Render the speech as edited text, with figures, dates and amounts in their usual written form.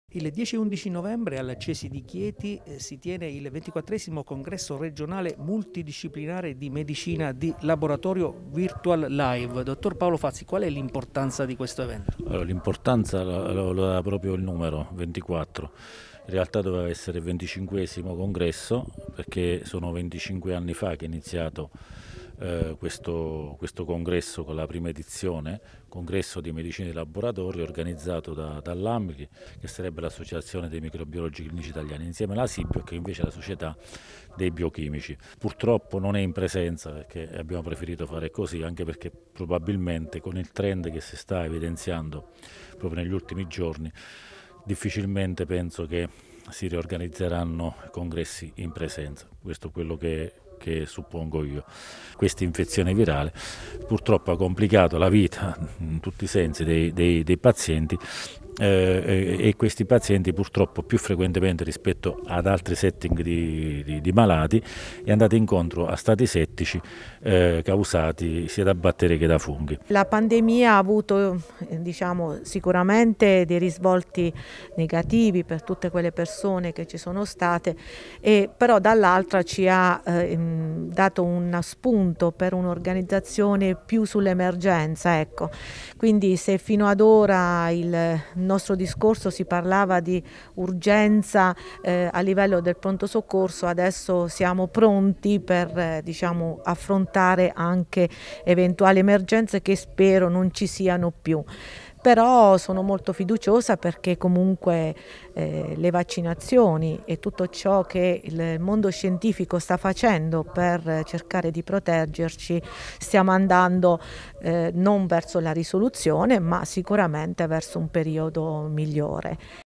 Il 10 e 11 novembre al CESI di Chieti si tiene il 24esimo congresso regionale multidisciplinare di medicina di laboratorio Virtual Live. Dottor Paolo Fazzi, qual è l'importanza di questo evento? Allora, l'importanza lo dà proprio il numero 24. In realtà doveva essere il 25esimo congresso perché sono 25 anni fa che è iniziato questo congresso con la prima edizione, congresso di medicina di laboratorio organizzato dall'AMCI, che sarebbe l'Associazione dei microbiologi clinici italiani, insieme alla SIBIO, che invece è la Società dei biochimici. Purtroppo non è in presenza perché abbiamo preferito fare così, anche perché probabilmente con il trend che si sta evidenziando proprio negli ultimi giorni, difficilmente penso che si riorganizzeranno congressi in presenza. Questo è quello che suppongo io. Questa infezione virale purtroppo ha complicato la vita in tutti i sensi dei pazienti e questi pazienti purtroppo più frequentemente rispetto ad altri setting di malati è andato incontro a stati settici causati sia da batteri che da funghi. La pandemia ha avuto sicuramente dei risvolti negativi per tutte quelle persone che ci sono state, però dall'altra ci ha dato un spunto per un'organizzazione più sull'emergenza. Ecco. Quindi se fino ad ora il nostro discorso si parlava di urgenza a livello del pronto soccorso, adesso siamo pronti per affrontare anche eventuali emergenze che spero non ci siano più. Però sono molto fiduciosa perché comunque le vaccinazioni e tutto ciò che il mondo scientifico sta facendo per cercare di proteggerci, stiamo andando non verso la risoluzione, ma sicuramente verso un periodo migliore.